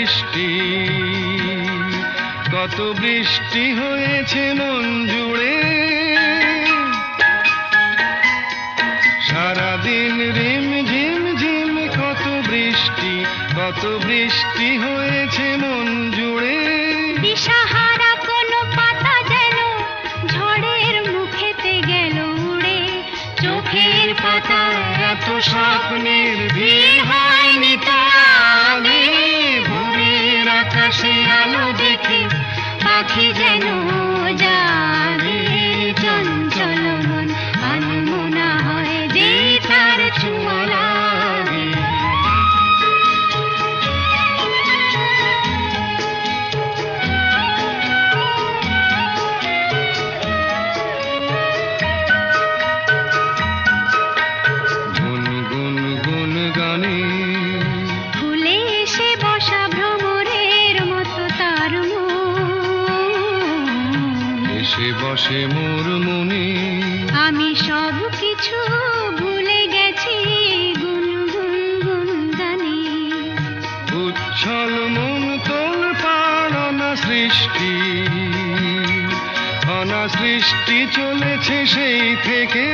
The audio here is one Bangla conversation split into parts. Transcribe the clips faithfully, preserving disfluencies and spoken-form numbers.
বৃষ্টি, কত বৃষ্টি হয়েছে মন জুড়ে, সারাদিন রিম ঝিম ঝিম কত বৃষ্টি, কত বৃষ্টি হয়েছে মন জুড়ে। দিশাহারা কোনো পাতা যেন ঝড়ের মুখেতে গেল উড়ে, চোখের পাতা এত স্বপ্নের ভিড় হয়নি তো আগে, ভোরের আকাশে আলো দেখে পাখি যেন জাগে, চঞ্চল মন আনমনা হয় যে তার ছোঁয়া লাগে। গুনগুন গুন গানে ভুলে এসে বসা ভ্রমরের মতো তার মন, এসে বসে মোর মনে, আমি সব কিছু ভুলে গেছি গুনগুন গুন গানে। উচ্ছল মন তোল পাড় না সৃষ্টি, অনা সৃষ্টি চলেছে সেই থেকে,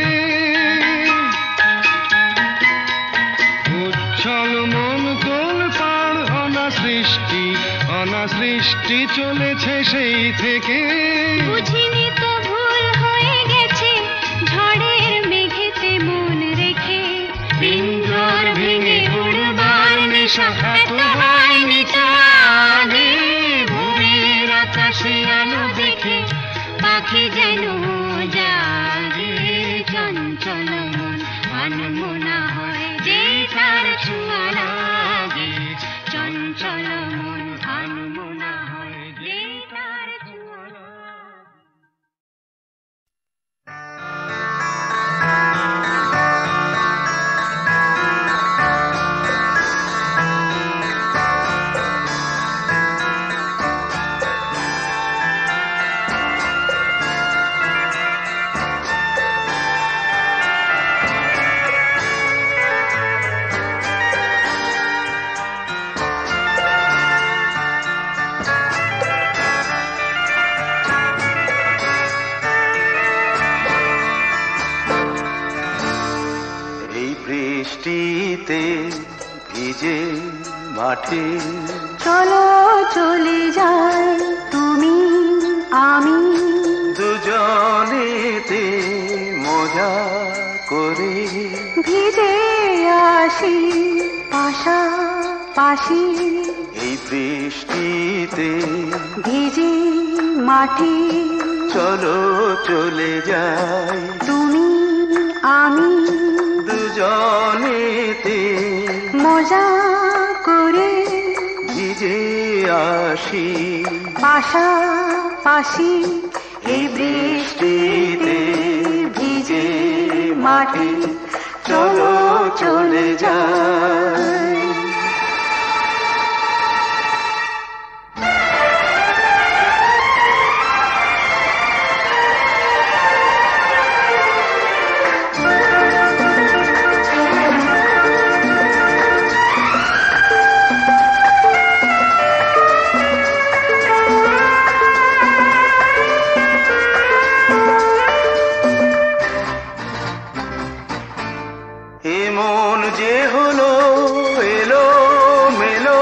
উচ্ছল মন তোল পাড় অনা সৃষ্টি, অনা সৃষ্টি চলেছে সেই থেকে। বুঝিনি তো ভুল হয়ে গেছে ঝড়ের মেঘেতে মন রেখে, পিঞ্জর ভেঙে উড়বার নেশা এত হয়নি তো আগে, ভোরের আকাশে আলো দেখে পাখি যেন জাগে, চঞ্চল মন আনমনা হয় যে তার ছোঁয়া লাগে, চঞ্চল মন আনমনা হয় যে তার ছোঁয়া লাগে। বৃষ্টিতে ভিজে মাঠে চলো চলে যাই তুমি আমি, দুজনেতে মজা করে ভিজে আসি পাশাপাশি, এই বৃষ্টিতে ভিজে মাটি চলো চলে যাই তুমি আমি, দুজনেতে মজা করে ভিজে আসি পাশাপাশি, এই বৃষ্টিতে ভিজে মাঠে চলো চলে যাই। এমন যে হলো এলো মেলো,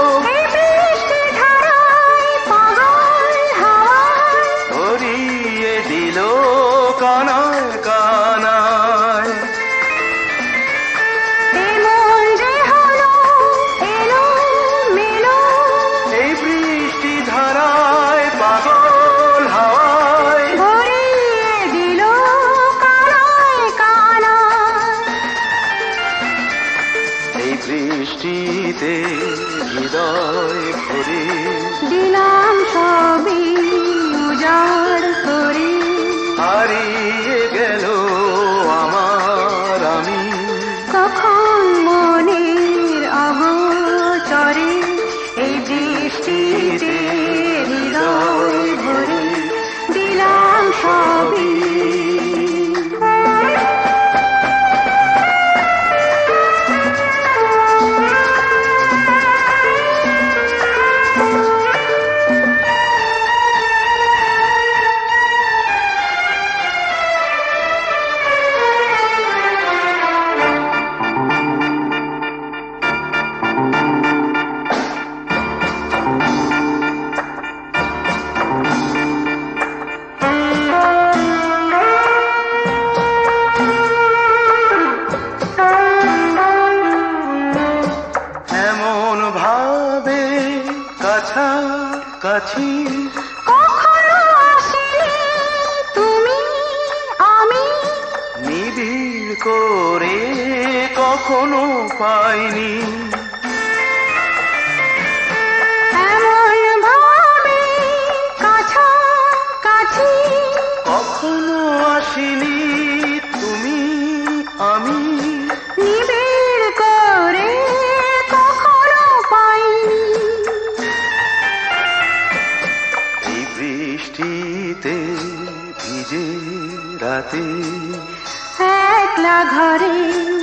ধরিয়ে দিল কানায় কানায়, এমন যে হলো এলো মেলো, এই বৃষ্টি ধারায় পাগল হাওয়ায় ভরিয়ে দিল কানায় কানায়, এই বৃষ্টিতে হৃদয় ভরে দিলাম সবই উজাড় করে, হারিয়ে গেল আমার আমি কখন মনের অগোচরে, এই বৃষ্টিতে হৃদয় ভরে দিলাম সবই। কাছাকাছি কখনো আসিনি তুমি আমি, নিবিড় করে কখনো পাইনি, এমন ভাবে কাছাকাছি কখনো আসিনি তুমি আমি, নিবিড় করে কখনো পাইনি। এই বৃষ্টিতে ভিজে রাতে একলা ঘরে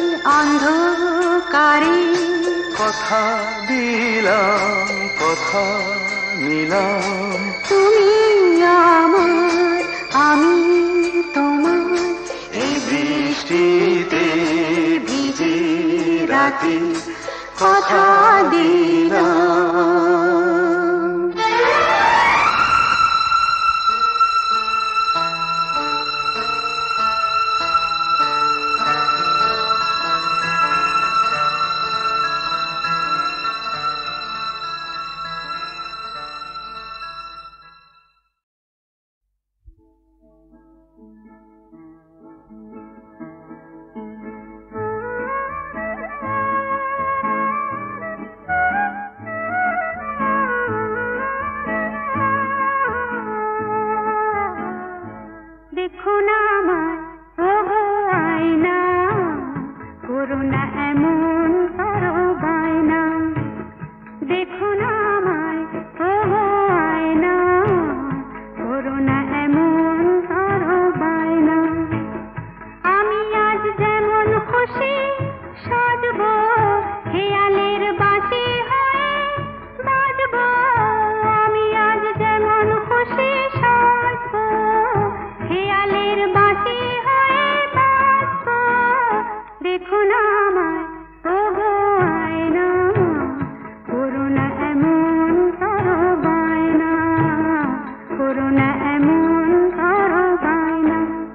অন্ধকারে কথা দিলাম কথা নিলাম, তুমি আমার আমি তোমার, এই বৃষ্টিতে ভিজে রাতে কথা দিলাম। দেখো না আমার ওগো আয়না, করো না এমন করো বায়না। দেখো না আমায় ওগো আয়না, করো না এমন করো বায়না। আমি আজ যেমন খুশি সাজবো, খেয়ালের বাঁশি হয়ে বাজবো। আমি আজ যেমন খুশি সাজবো, খেয়ালের বাঁশি হয়ে বাজবো। দেখো না আমায় ওগো আয়না, করো না এমন করো বায়না, করো না এমন করো বায়না।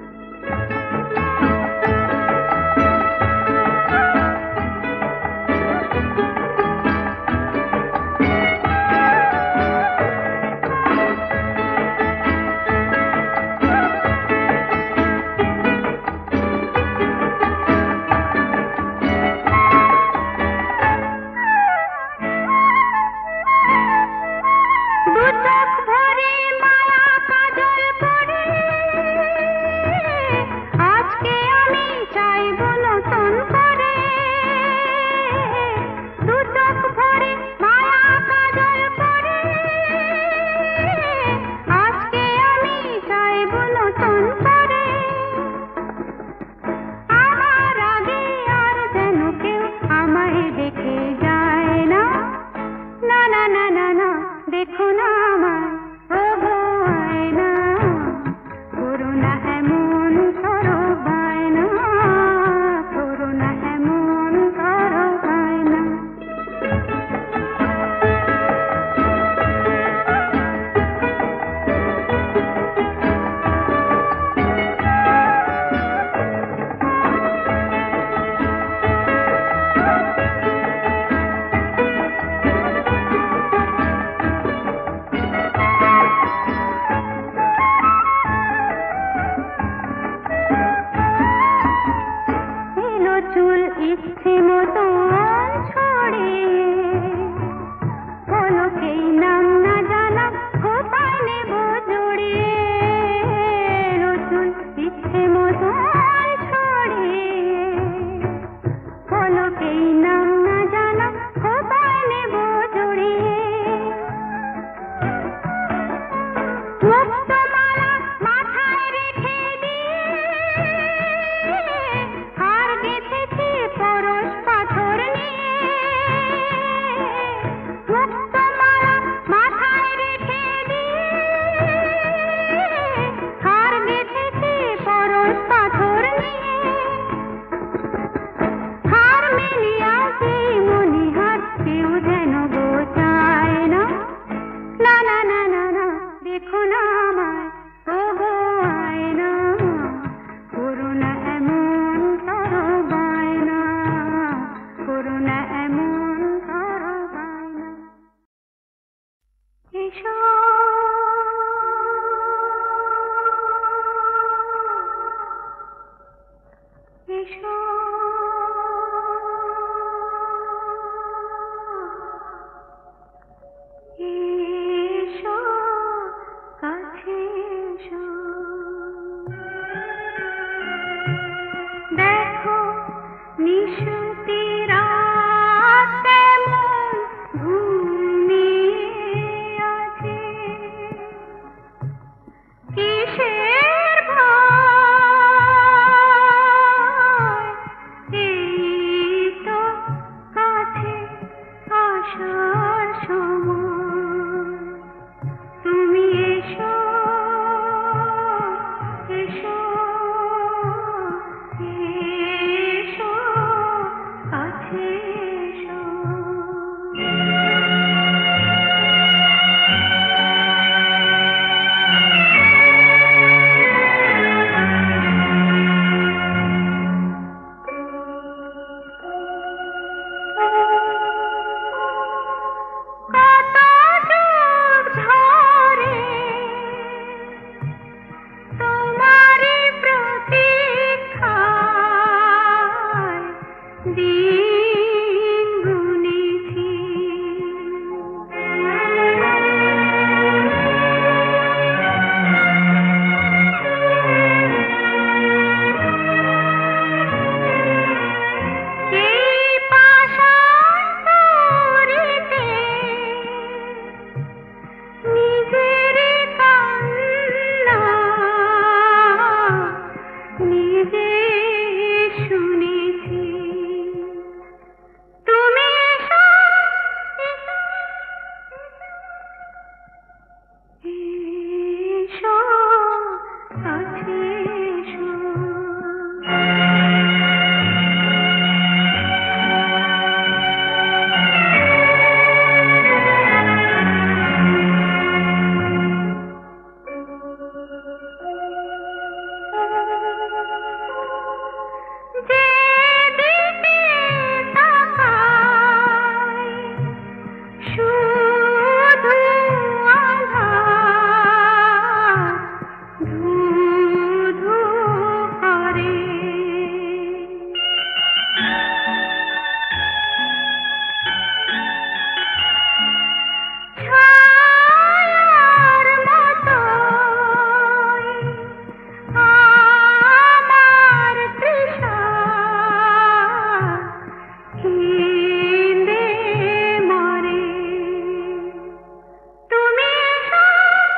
দুচোখ ভরে মায়া কাজল পড়ে, আজকে আমি চাইব নতুন করে। দুচোখ ভরে মায়া কাজল পড়ে, আজকে আমি চাইব নতুন করে। আমার আগে আর যেন কেউ আমায় দেখে যায় না, না না না না না। দেখো না আমায় ওগো আয়না, করো না এমন করো বায়না, করো না এমন করো বায়না। এলো চুল ইচ্ছে মতন ছড়িয়ে, পলকেই নাম না জানা কোথায় নেব জড়িয়ে। এলো চুল ইচ্ছে মতন ছড়িয়ে, পলকেই নাম না জানা কোথায় নেব জড়িয়ে। মুক্তমালা মাথায় রেখে দিয়ে হার গেঁথেছি পরশ পাথর নিয়ে। মুক্তমালা মাথায় রেখে দিয়ে হার গেঁথেছি পরশ পাথর নিয়ে। হার মেলিয়া সেই মণিহার কেউ যেন গোচায় না, না না না না না। দেখো না আমায় ওগো আয়না, করো না এমন করো বায়না, করো না এমন। এসো এসো এসো কাছে এসো দেখো নিশুতি রাত কেমন ঘুমিয়ে আছে কিসের ভয় এই তো কাছে আসার সময় তুমি এসো এসো এসো কাছে এসো কত যুগ ধরে তোমারই প্রতীক্ষায় দিন গুনেছি এই পাষাণ পুরীতে নিজের কান্না নিজে শুনেছি তুমি এসো এসো কাছে এসো যেদিকে তাকাই শুধু আঁধার ধূ ধূ করে ছায়ার মতোই আমার তৃষা কেঁদে মরে তুমি এসো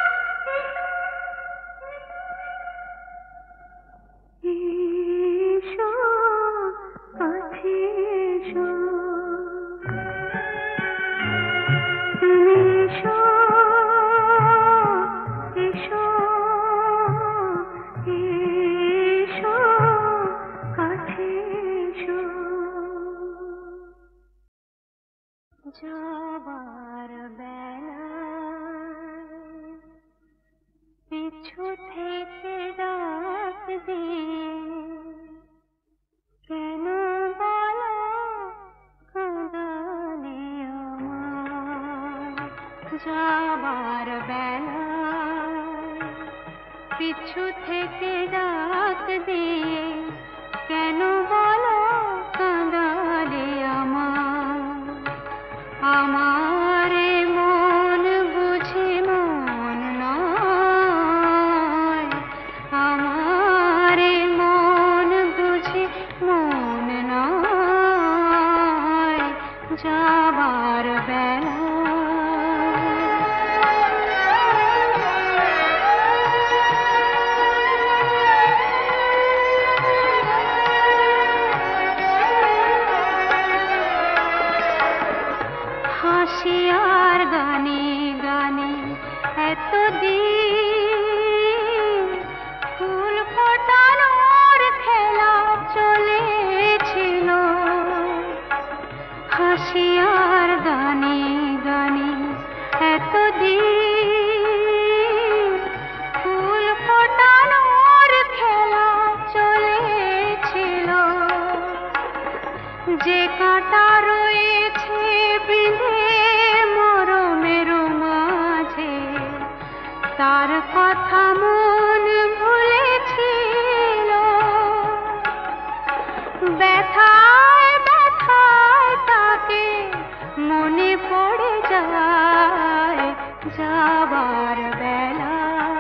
এসো কাছে এসো তুমি এসো এসো এসো কাছে এসো যাবার বেলায় পিছু থেকে ডাক দিয়ে কেন বলো কাঁদালে আমায় যাবার বেলায় পিছু থেকে ডাক দিয়ে কেন বলো কাঁদালে আমায় আমারে মন বুঝি মন নয় আমারে মন বুঝি মন নয় যাবার বেলা হাসি আর গানে গানে এতদিন ফুল ফোটানোর খেলা চলেছিল হাসি আর গানে গানে এতদিন ফুল ফোটানোর খেলা চলেছিল যে কাঁটা রয়েছে বিঁধে মরমের মাঝে যাবার বেলা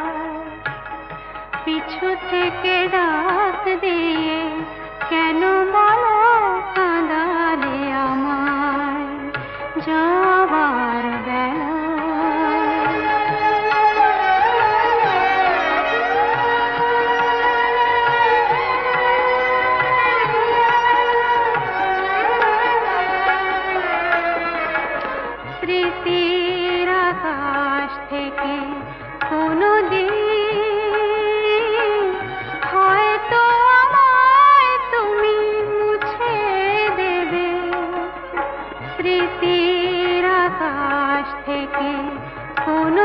পিছু থেকে ডাক দিয়ে কেন বলো কাঁদালে আমায় যাবার বেলা। স্মৃতির আকাশ থেকে কোনো দিন হয়তো আমায় তুমি মুছে দেবে। স্মৃতির আকাশ থেকে কোনো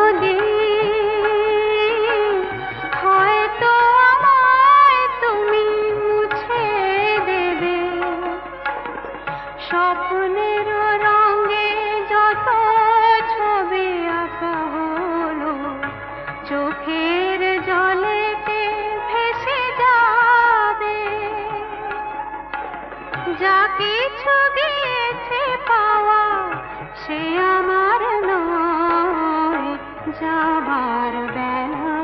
দিন হয়তো আমায় তুমি মুছে দেবে। স্বপ্নের রঙে যত ছবি আঁকা হলো চোখের জলেতে ভেসে যাবে। যা কিছু গিয়েছে পাওয়া সে আমার নয় যাবার বেলা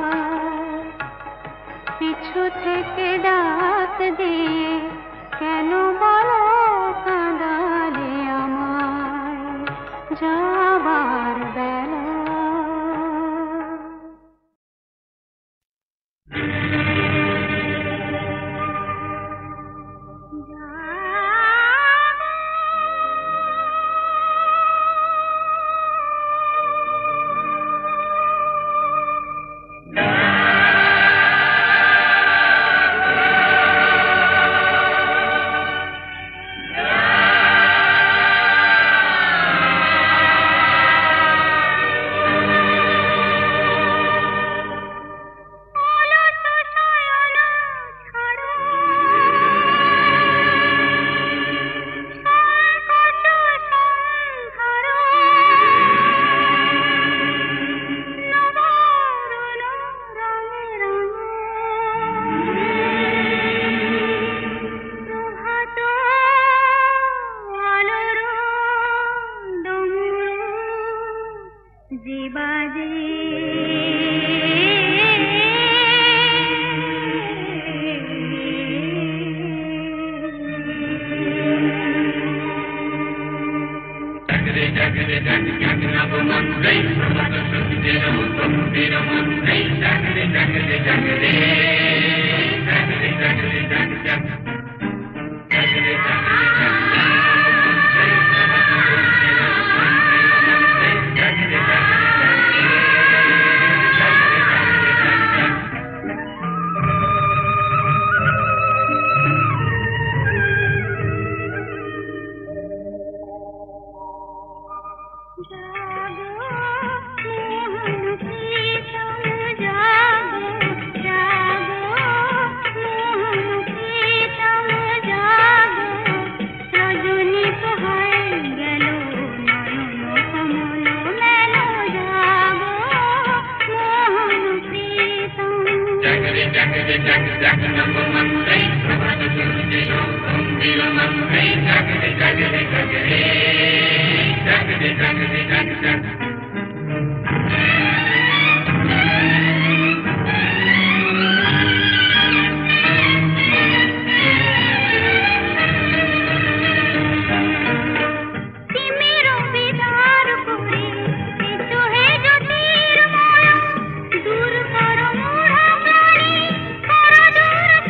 পিছু থেকে ডাক দিয়ে কেন বলো কাঁদালে আমায় যাবার বেলা। দূর করো মোরা প্রাণী, করো দূর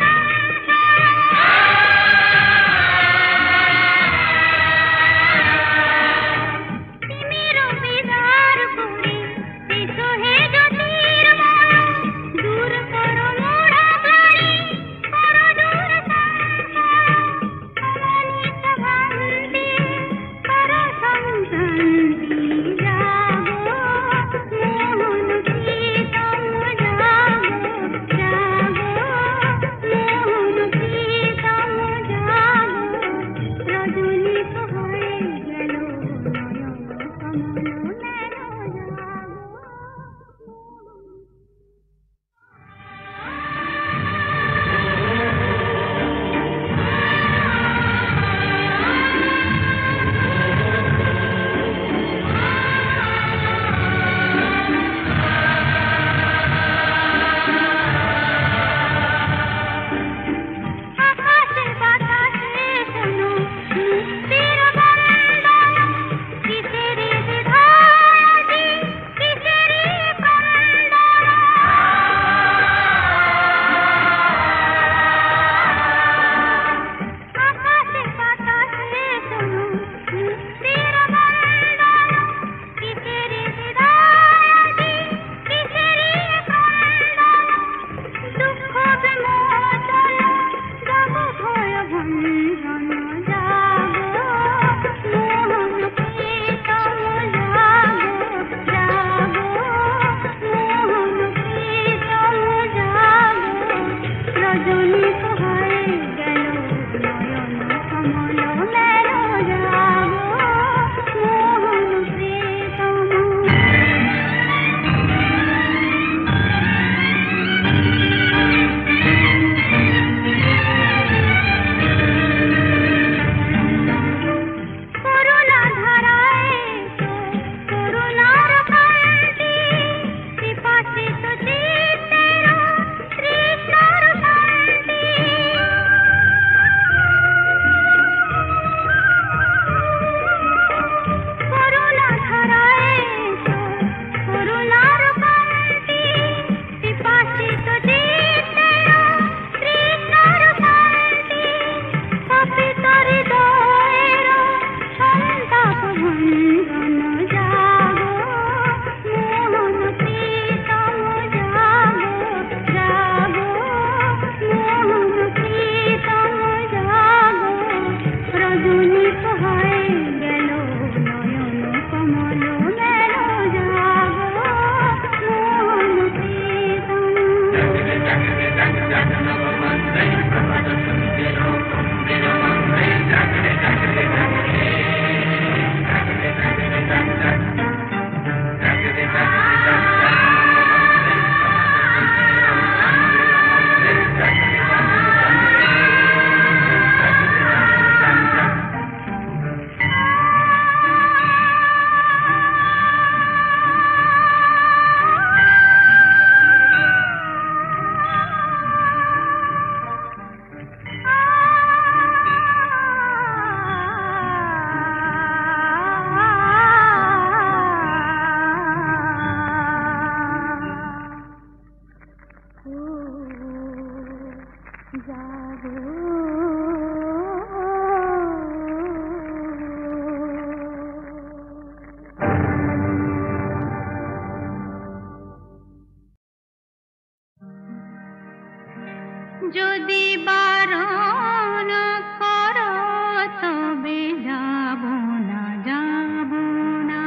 যদি বারণ করো তবে যাব না, যাব না।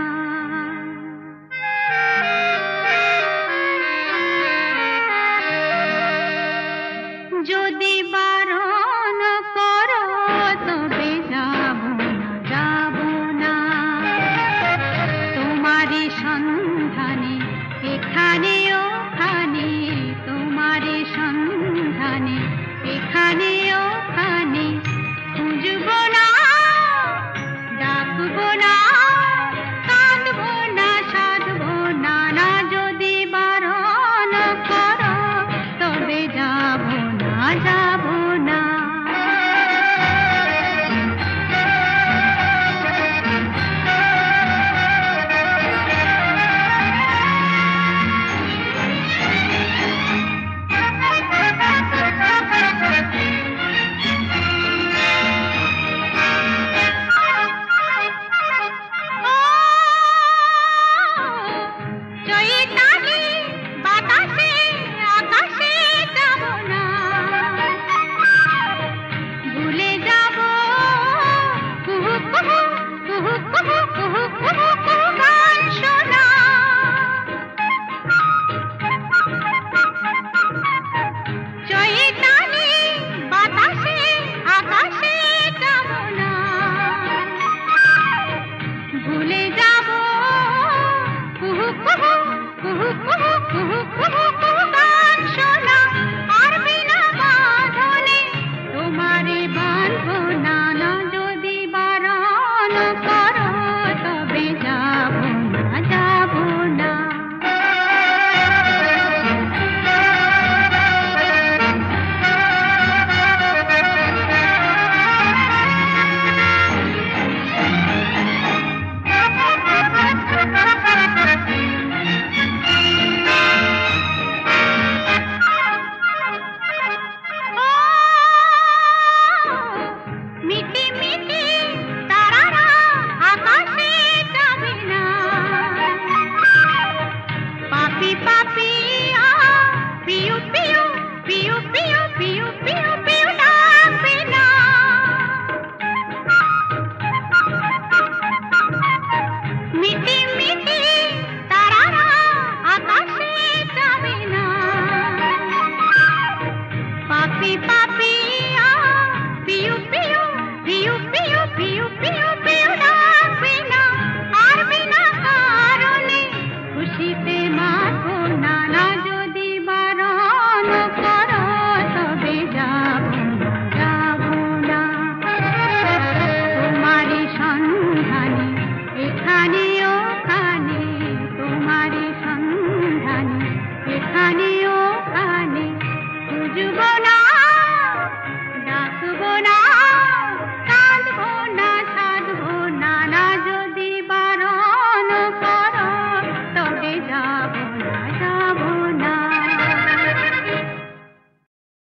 যদি বারণ করো তবে যাব না, যাব না। তোমারই সন্ধান